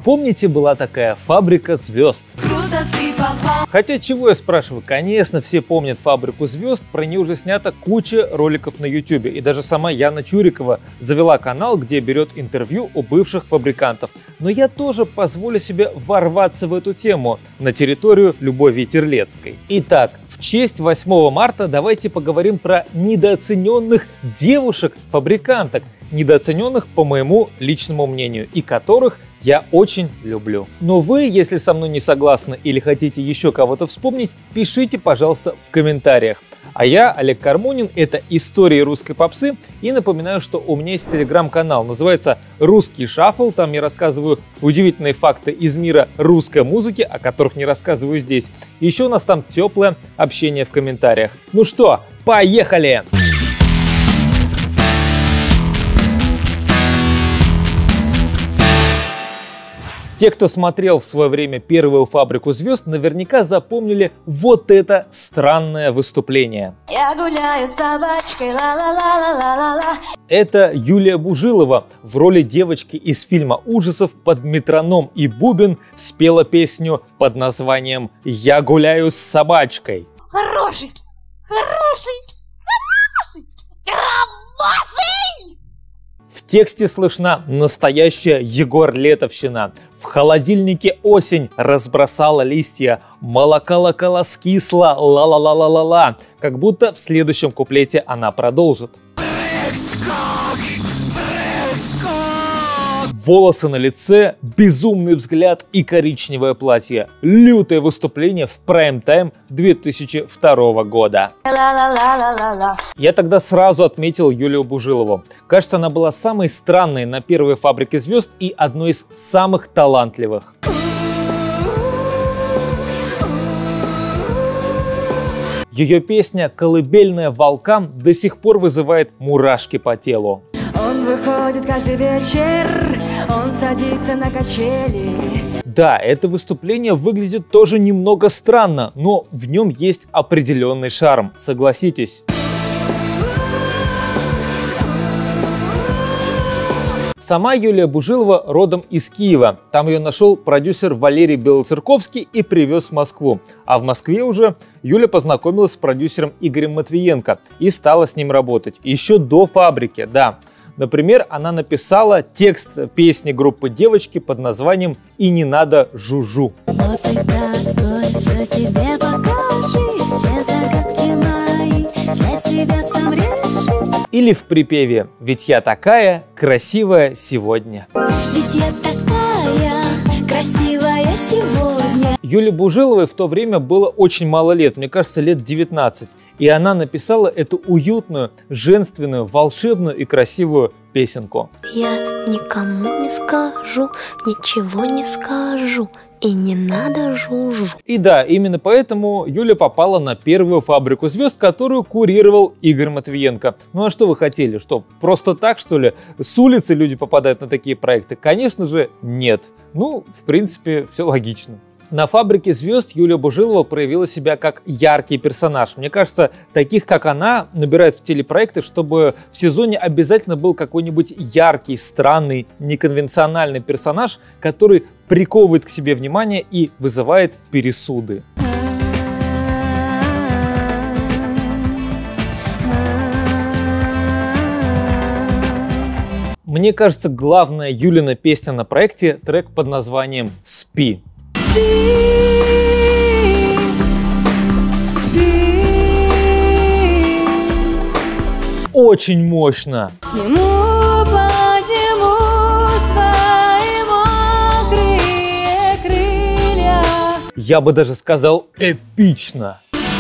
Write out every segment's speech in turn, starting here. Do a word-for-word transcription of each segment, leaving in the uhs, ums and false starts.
Помните, была такая «Фабрика звезд»? Хотя чего я спрашиваю? Конечно, все помнят «Фабрику звезд», про нее уже снята куча роликов на ютубе. И даже сама Яна Чурикова завела канал, где берет интервью у бывших фабрикантов. Но я тоже позволю себе ворваться в эту тему на территорию Любови Терлецкой. Итак, в честь восьмого марта давайте поговорим про недооцененных девушек-фабриканток. Недооцененных, по моему личному мнению, и которых я очень люблю. Но вы, если со мной не согласны или хотите еще кого-то вспомнить, пишите, пожалуйста, в комментариях. А я, Олег Кармунин, это «Истории русской попсы», и напоминаю, что у меня есть телеграм-канал, называется «Русский шаффл», там я рассказываю удивительные факты из мира русской музыки, о которых не рассказываю здесь. Еще у нас там теплое общение в комментариях. Ну что, поехали! Те, кто смотрел в свое время первую «Фабрику звезд», наверняка запомнили вот это странное выступление. Я гуляю с собачкой, ла-ла-ла-ла-ла-ла-ла. Это Юлия Бужилова в роли девочки из фильма ужасов под метроном и бубен спела песню под названием «Я гуляю с собачкой». Хороший, хороший, хороший, хороший! В тексте слышна настоящая Егор-Летовщина. В холодильнике осень разбросала листья, молокала колоски скисла, ла-ла-ла-ла-ла-ла. Как будто в следующем куплете она продолжит. Волосы на лице, безумный взгляд и коричневое платье. Лютое выступление в прайм-тайм две тысячи второго года. Я тогда сразу отметил Юлию Бужилову. Кажется, она была самой странной на первой «Фабрике звезд» и одной из самых талантливых. Ее песня «Колыбельная волкам» до сих пор вызывает мурашки по телу. Он выходит каждый вечер, он садится на качели. Да, это выступление выглядит тоже немного странно, но в нем есть определенный шарм, согласитесь. Сама Юлия Бужилова родом из Киева. Там ее нашел продюсер Валерий Белоцерковский и привез в Москву. А в Москве уже Юля познакомилась с продюсером Игорем Матвиенко и стала с ним работать. Еще до «Фабрики», да. Например, она написала текст песни группы «Девочки» под названием «И не надо жужу». Вот тогда все тебе покажи, все загадки мои, для себя сам реши. Или в припеве «Ведь я такая красивая сегодня». Ведь я такая красивая сегодня. Юле Бужиловой в то время было очень мало лет, мне кажется, лет девятнадцать. И она написала эту уютную, женственную, волшебную и красивую песенку. Я никому не скажу, ничего не скажу. И не надо жужу. И да, именно поэтому Юля попала на первую «Фабрику звезд», которую курировал Игорь Матвиенко. Ну а что вы хотели? Что, просто так, что ли? С улицы люди попадают на такие проекты? Конечно же, нет. Ну, в принципе, все логично. На «Фабрике звезд» Юлия Бужилова проявила себя как яркий персонаж. Мне кажется, таких, как она, набирают в телепроекты, чтобы в сезоне обязательно был какой-нибудь яркий, странный, неконвенциональный персонаж, который приковывает к себе внимание и вызывает пересуды. Мне кажется, главная Юлина песня на проекте — трек под названием «Спи». Спи, спи. Очень мощно. Нему подниму свои мокрые крылья. Я бы даже сказал эпично.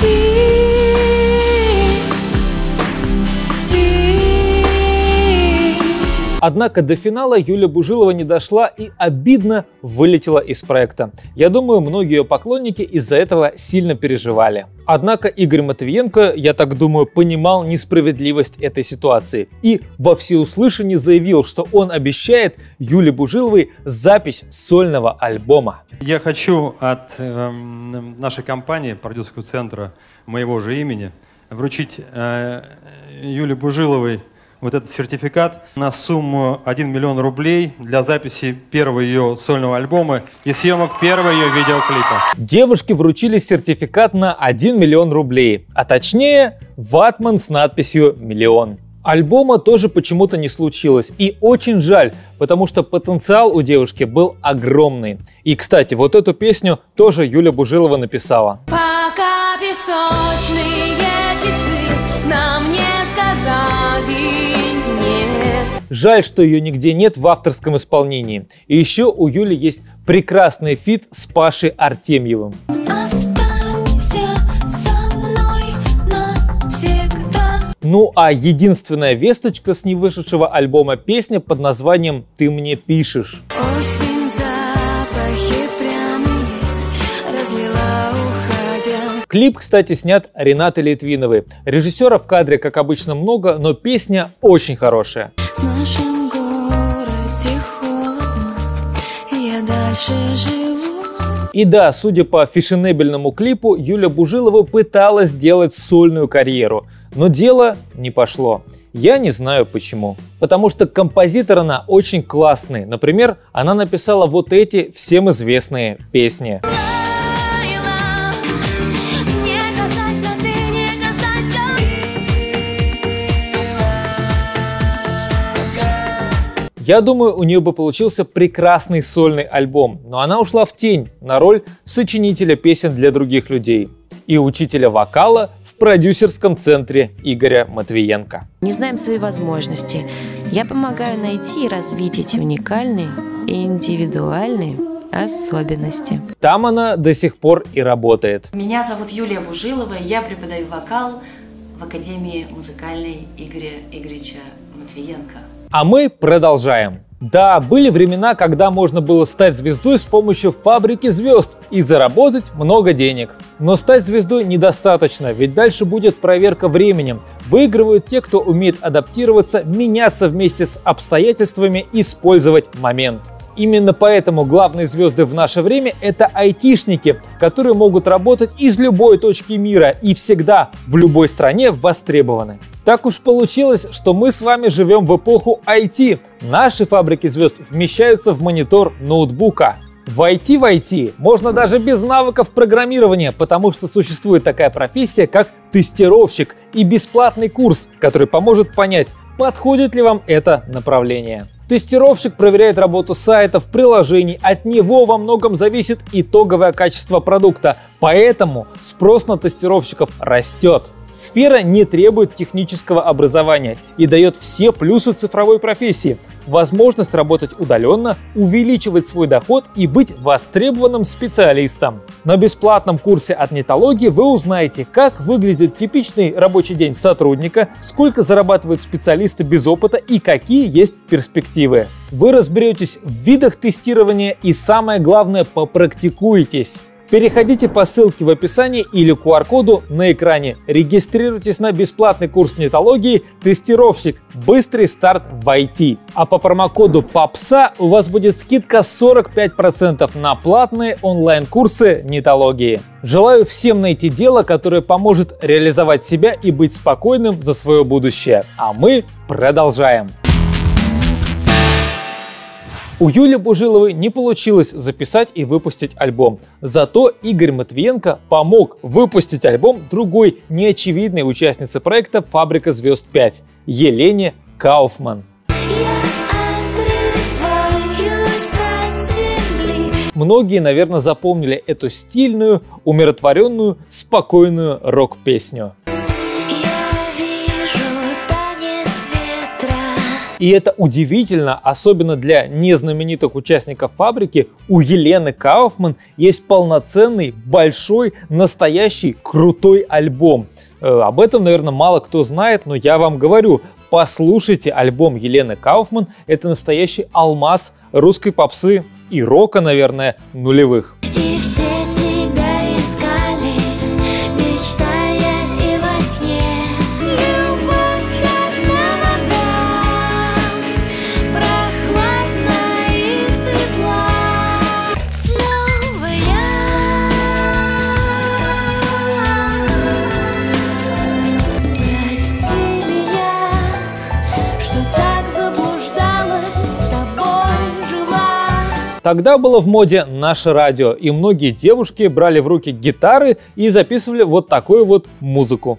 Однако до финала Юлия Бужилова не дошла и обидно вылетела из проекта. Я думаю, многие ее поклонники из-за этого сильно переживали. Однако Игорь Матвиенко, я так думаю, понимал несправедливость этой ситуации и во всеуслышание заявил, что он обещает Юлии Бужиловой запись сольного альбома. Я хочу от э, нашей компании, продюсерского центра моего же имени, вручить э, Юлии Бужиловой вот этот сертификат на сумму один миллион рублей для записи первого ее сольного альбома и съемок первого ее видеоклипа. Девушке вручили сертификат на один миллион рублей, а точнее ватман с надписью «Миллион». Альбома тоже почему-то не случилось, и очень жаль, потому что потенциал у девушки был огромный. И, кстати, вот эту песню тоже Юля Бужилова написала. Пока песочные часы нам не сказали нет. Жаль, что ее нигде нет в авторском исполнении. И еще у Юли есть прекрасный фит с Пашей Артемьевым. Ну а единственная весточка с невышедшего альбома песня под названием «Ты мне пишешь». Осень, запахи пряные разлила, уходя. Клип, кстати, снят Ренатой Литвиновой. Режиссера в кадре, как обычно, много, но песня очень хорошая. В нашем городе холодно, я дальше живу. И да, судя по фешенебельному клипу, Юля Бужилова пыталась делать сольную карьеру, но дело не пошло. Я не знаю почему. Потому что композитор она очень классный. Например, она написала вот эти всем известные песни. Я думаю, у нее бы получился прекрасный сольный альбом, но она ушла в тень на роль сочинителя песен для других людей и учителя вокала в продюсерском центре Игоря Матвиенко. Не знаем свои возможности. Я помогаю найти и развить эти уникальные и индивидуальные особенности. Там она до сих пор и работает. Меня зовут Юлия Бужилова, я преподаю вокал в Академии музыкальной Игоря Игоревича Матвиенко. А мы продолжаем. Да, были времена, когда можно было стать звездой с помощью фабрики звезд и заработать много денег. Но стать звездой недостаточно, ведь дальше будет проверка временем. Выигрывают те, кто умеет адаптироваться, меняться вместе с обстоятельствами, использовать момент. Именно поэтому главные звезды в наше время – это айтишники, которые могут работать из любой точки мира и всегда в любой стране востребованы. Так уж получилось, что мы с вами живем в эпоху ай ти. Наши фабрики звезд вмещаются в монитор ноутбука. Войти в ай ти можно даже без навыков программирования, потому что существует такая профессия, как тестировщик, и бесплатный курс, который поможет понять, подходит ли вам это направление. Тестировщик проверяет работу сайтов, приложений, от него во многом зависит итоговое качество продукта, поэтому спрос на тестировщиков растет. Сфера не требует технического образования и дает все плюсы цифровой профессии. Возможность работать удаленно, увеличивать свой доход и быть востребованным специалистом. На бесплатном курсе от Нетологии вы узнаете, как выглядит типичный рабочий день сотрудника, сколько зарабатывают специалисты без опыта и какие есть перспективы. Вы разберетесь в видах тестирования и, самое главное, попрактикуетесь. Переходите по ссылке в описании или ку ар коду на экране. Регистрируйтесь на бесплатный курс Нетологии «Тестировщик. Быстрый старт в ай ти». А по промокоду ПОПСА у вас будет скидка сорок пять процентов на платные онлайн-курсы Нетологии. Желаю всем найти дело, которое поможет реализовать себя и быть спокойным за свое будущее. А мы продолжаем. У Юли Бужиловой не получилось записать и выпустить альбом. Зато Игорь Матвиенко помог выпустить альбом другой неочевидной участнице проекта «Фабрика звезд пять» Елене Кауфман. Многие, наверное, запомнили эту стильную, умиротворенную, спокойную рок-песню. И это удивительно, особенно для незнаменитых участников фабрики, у Елены Кауфман есть полноценный, большой, настоящий, крутой альбом. Э, об этом, наверное, мало кто знает, но я вам говорю, послушайте альбом Елены Кауфман, это настоящий алмаз русской попсы и рока, наверное, нулевых. Тогда было в моде наше радио, и многие девушки брали в руки гитары и записывали вот такую вот музыку.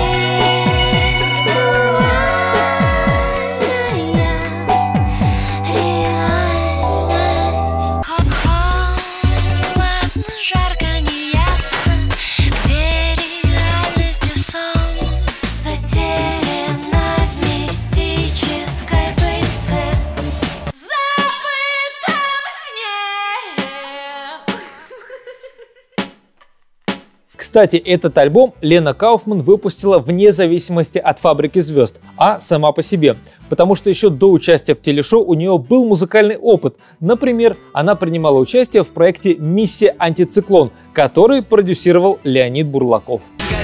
Кстати, этот альбом Лена Кауфман выпустила вне зависимости от «Фабрики звезд», а сама по себе. Потому что еще до участия в телешоу у нее был музыкальный опыт. Например, она принимала участие в проекте «Миссия антициклон», который продюсировал Леонид Бурлаков.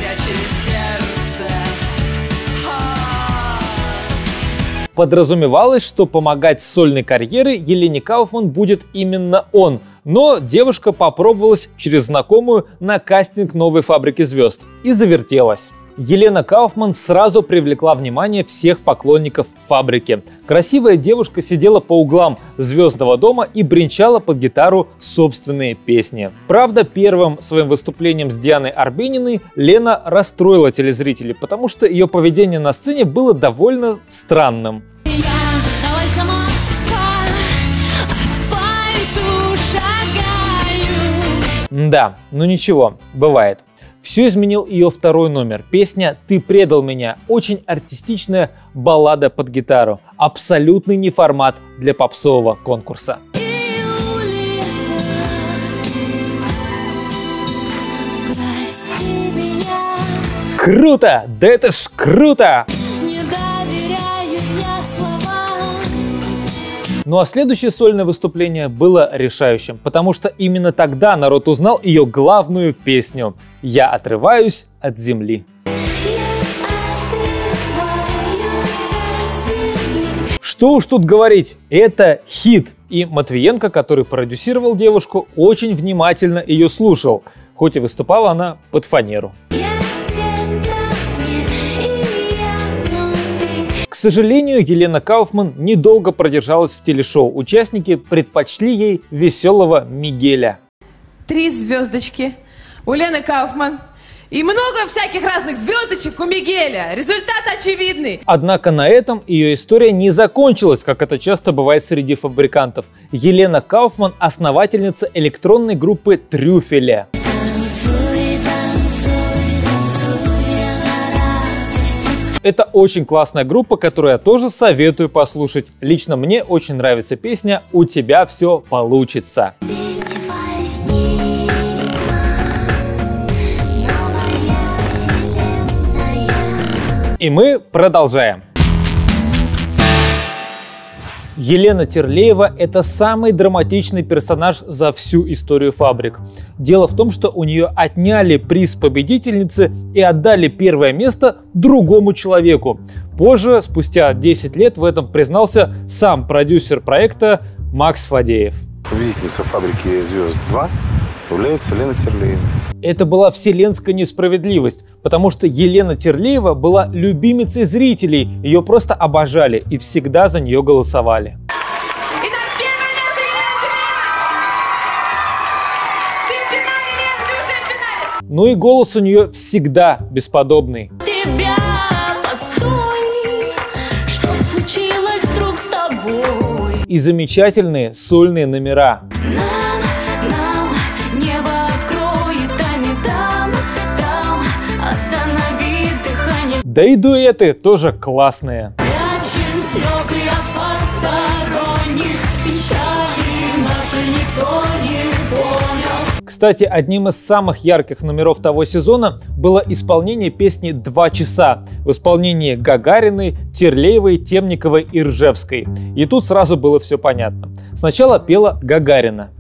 Подразумевалось, что помогать с сольной карьерой Елене Кауфман будет именно он. Но девушка попробовалась через знакомую на кастинг новой «Фабрики звезд» и завертелась. Елена Кауфман сразу привлекла внимание всех поклонников «Фабрики». Красивая девушка сидела по углам звездного дома и бренчала под гитару собственные песни. Правда, первым своим выступлением с Дианой Арбениной Лена расстроила телезрителей, потому что ее поведение на сцене было довольно странным. Да, ну ничего, бывает. Все изменил ее второй номер. Песня «Ты предал меня». Очень артистичная баллада под гитару. Абсолютный не формат для попсового конкурса. Круто! Да это ж круто! Ну а следующее сольное выступление было решающим, потому что именно тогда народ узнал ее главную песню «Я отрываюсь от земли». Что уж тут говорить, это хит. И Матвиенко, который продюсировал девушку, очень внимательно ее слушал, хоть и выступала она под фанеру. К сожалению, Елена Кауфман недолго продержалась в телешоу. Участники предпочли ей веселого Мигеля. Три звездочки у Лены Кауфман и много всяких разных звездочек у Мигеля. Результат очевидный. Однако на этом ее история не закончилась, как это часто бывает среди фабрикантов. Елена Кауфман – основательница электронной группы «Трюфеля». Это очень классная группа, которую я тоже советую послушать. Лично мне очень нравится песня «У тебя все получится». И мы продолжаем. Елена Терлеева – это самый драматичный персонаж за всю историю «Фабрик». Дело в том, что у нее отняли приз победительницы и отдали первое место другому человеку. Позже, спустя десять лет, в этом признался сам продюсер проекта Макс Фадеев. Победительница «Фабрики звезд два» является Лена Терлеева. Это была вселенская несправедливость, потому что Елена Терлеева была любимицей зрителей, ее просто обожали и всегда за нее голосовали. Итак, первое место Елена Терлеева! Ты в финале, Лена, ты уже в финале! Ну и голос у нее всегда бесподобный. Тебя, постой, что случилось вдруг с тобой? И замечательные сольные номера. Да и дуэты тоже классные. Кстати, одним из самых ярких номеров того сезона было исполнение песни «Два часа» в исполнении Гагариной, Терлеевой, Темниковой и Ржевской. И тут сразу было все понятно. Сначала пела Гагарина.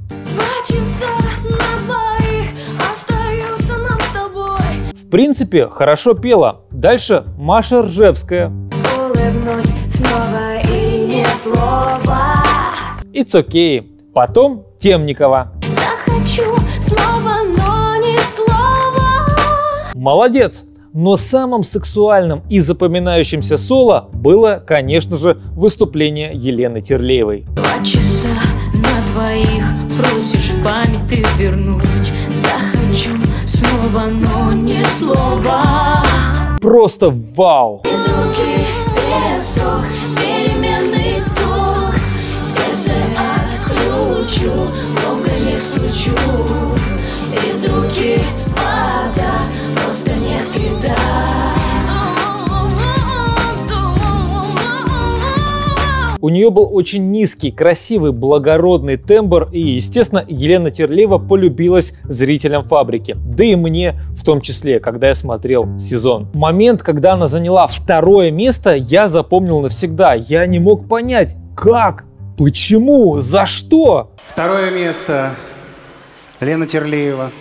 В принципе, хорошо пела. Дальше Маша Ржевская. Улыбнусь снова и ни слова. It's okay. Потом Темникова. Захочу снова, но ни слова. Молодец. Но самым сексуальным и запоминающимся соло было, конечно же, выступление Елены Терлеевой. Два часа на двоих. просишь память ты вернуть. Захочу снова, но ни слова. Просто вау! Из руки песок, переменный ток. Сердце отключу, громко не стучу. Из руки вода, просто нет беда. У нее был очень низкий, красивый, благородный тембр, и, естественно, Елена Терлеева полюбилась зрителям «Фабрики». Да и мне в том числе, когда я смотрел сезон. Момент, когда она заняла второе место, я запомнил навсегда. Я не мог понять, как, почему, за что. Второе место. Лена Терлеева.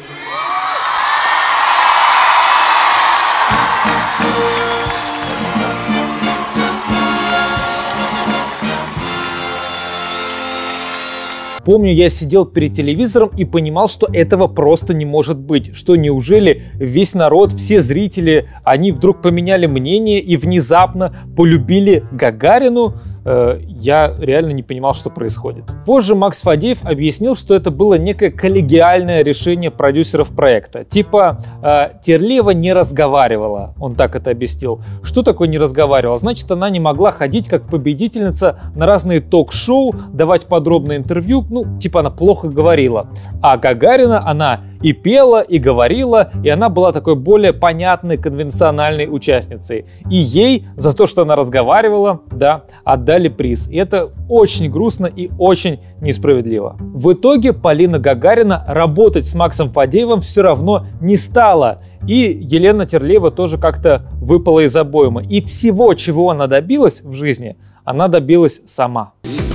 Помню, я сидел перед телевизором и понимал, что этого просто не может быть. Что неужели весь народ, все зрители, они вдруг поменяли мнение и внезапно полюбили Гагарину? Э, я реально не понимал, что происходит. Позже Макс Фадеев объяснил, что это было некое коллегиальное решение продюсеров проекта. Типа э, Терлеева не разговаривала, он так это объяснил. Что такое не разговаривала? Значит, она не могла ходить как победительница на разные ток-шоу, давать подробное интервью. Ну, типа она плохо говорила. А Гагарина, она и пела, и говорила, и она была такой более понятной, конвенциональной участницей. И ей за то, что она разговаривала, да, отдали приз. И это очень грустно и очень несправедливо. В итоге Полина Гагарина работать с Максом Фадеевым все равно не стала. И Елена Терлеева тоже как-то выпала из обоймы. И всего, чего она добилась в жизни, она добилась сама.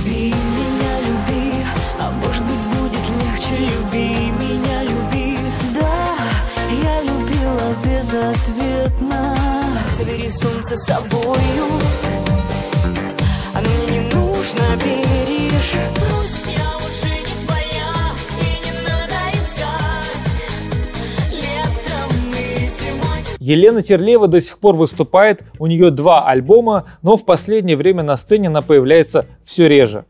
Безответно, собери солнце с собою, оно мне не нужно, веришь? Пусть я уже не твоя, и не надо искать летом и зимой. Елена Терлеева до сих пор выступает, у нее два альбома, но в последнее время на сцене она появляется все реже.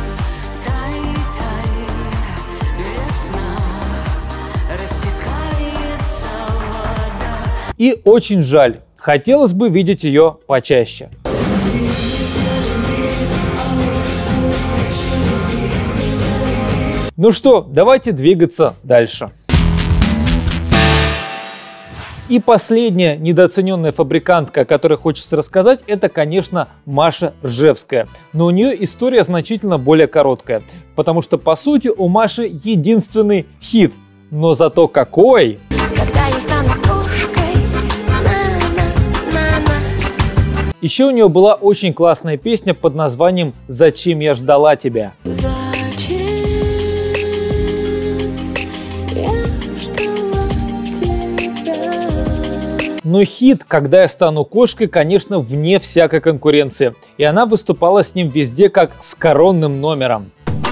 И очень жаль, хотелось бы видеть ее почаще. Ну что, давайте двигаться дальше. И последняя недооцененная фабрикантка, о которой хочется рассказать, это, конечно, Маша Ржевская. Но у нее история значительно более короткая, потому что, по сути, у Маши единственный хит. Но зато какой! Когда я стану кошкой, на-на-на-на. Еще у нее была очень классная песня под названием «Зачем я ждала тебя». Зачем я ждала тебя? Но хит «Когда я стану кошкой», конечно, вне всякой конкуренции. И она выступала с ним везде как с коронным номером.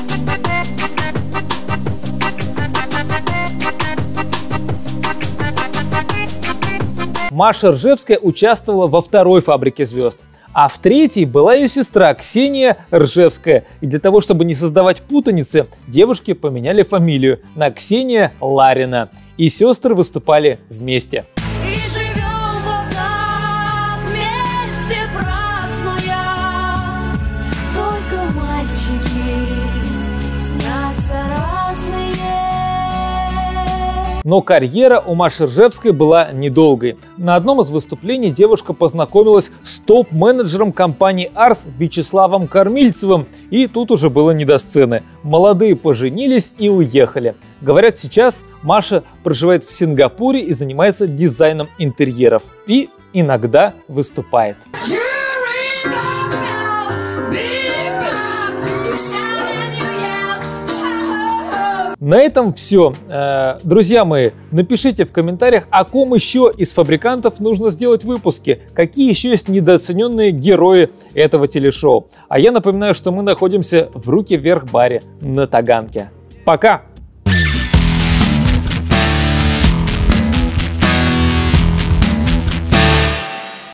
Маша Ржевская участвовала во второй «Фабрике звезд», а в третьей была ее сестра Ксения Ржевская. И для того, чтобы не создавать путаницы, девушки поменяли фамилию на Ксения Ларина. И сестры выступали вместе. И живем вот так, вместе празднуя. Только мальчики снятся разные. Но карьера у Маши Ржевской была недолгой. На одном из выступлений девушка познакомилась с топ-менеджером компании Арс Вячеславом Кормильцевым. И тут уже было не до сцены. Молодые поженились и уехали. Говорят, сейчас Маша проживает в Сингапуре и занимается дизайном интерьеров. И иногда выступает. На этом все. Друзья мои, напишите в комментариях, о ком еще из фабрикантов нужно сделать выпуски, какие еще есть недооцененные герои этого телешоу. А я напоминаю, что мы находимся в Руки Вверх баре на Таганке. Пока!